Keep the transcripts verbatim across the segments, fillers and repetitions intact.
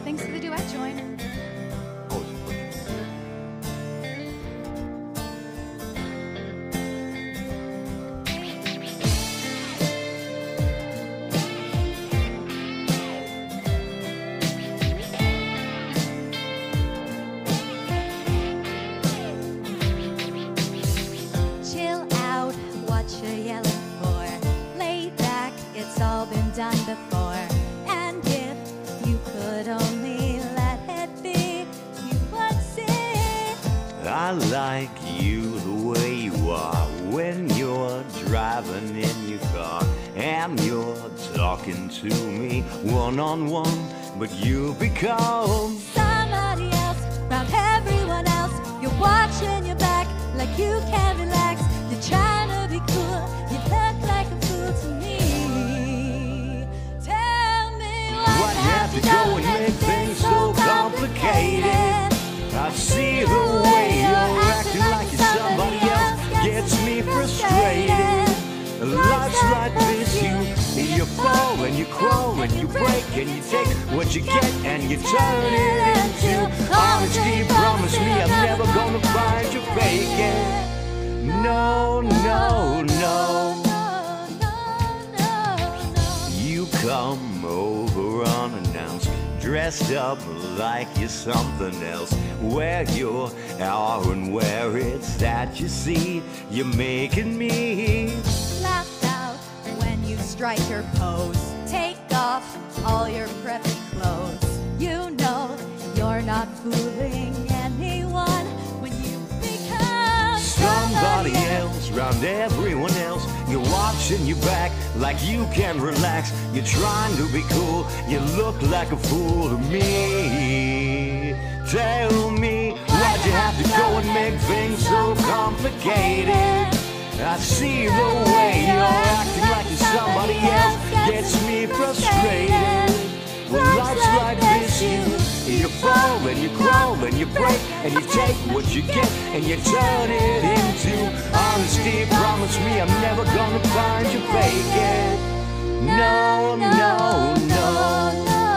Thanks for the duet, Join. Always a pleasure. Chill out, what you're yelling for. Lay back, it's all been done before. And if you could only let it be, you would see. I like you the way you are when you're driving in your car and you're talking to me one-on-one, but you become Somebody else, round everyone else. You're watching your back like you can't relax. You're trying to be cool, you look like a fool to me. Tell me why why'd you have to go and make things so complicated? I see the way you're acting like you're somebody else gets me frustrated. Life's like this, you you fall and you crawl and you break and you take what you get and you turn it into honesty. Promise me I'm never gonna find you faking. No, no, no. You come over unannounced, dressed up like you're something else. Where you are and where it's that you see, you're making me Laugh out when you strike your pose. Take off all your preppy clothes. You know you're not fooling anyone when you become somebody else, round everyone else. You're watching your back like you can relax. You're trying to be cool, you look like a fool to me. Tell me, why'd you have to go and make things so complicated? I see the way you're acting like you're somebody else gets me frustrated. When life's like this, you you fall and you crawl and you break and you take what you get and you turn it into honesty. Promise me I'm never gonna find you faking. No, no, no.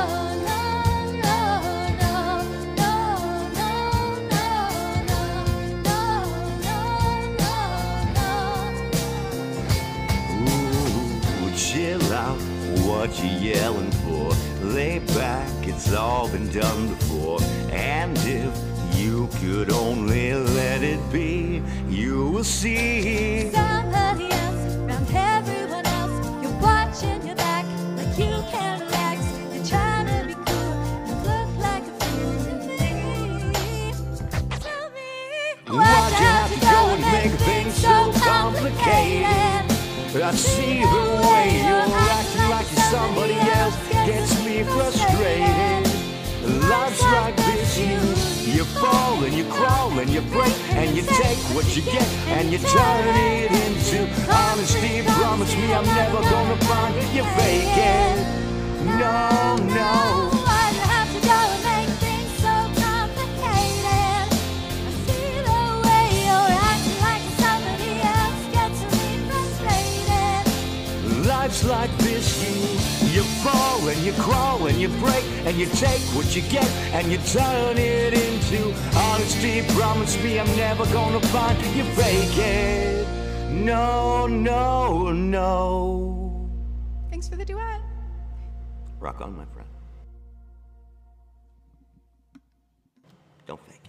Chill out, what you yelling for? Lay back, it's all been done before. And if you could only let it be, you will see Somebody else, round everyone else. You're watching your back like you can't relax. You're trying to be cool, you look like a fool to me. Tell me, why'd you have to go and make things so complicated? I see the way you're acting like you're somebody else gets me frustrated. Life's like this, you you fall and you crawl and you break and you take what you get and you turn it into honesty. Promise me I'm never gonna find you faking. No, no. why'd you have to go and make things so complicated? I see the way you're acting like somebody else gets me frustrated. Life's like this, you you fall and you crawl and you break and you take what you get and you turn it into honesty. Promise me I'm never gonna find you faking. No, no, no. Thanks for the duet. Rock on, my friend. Don't fake.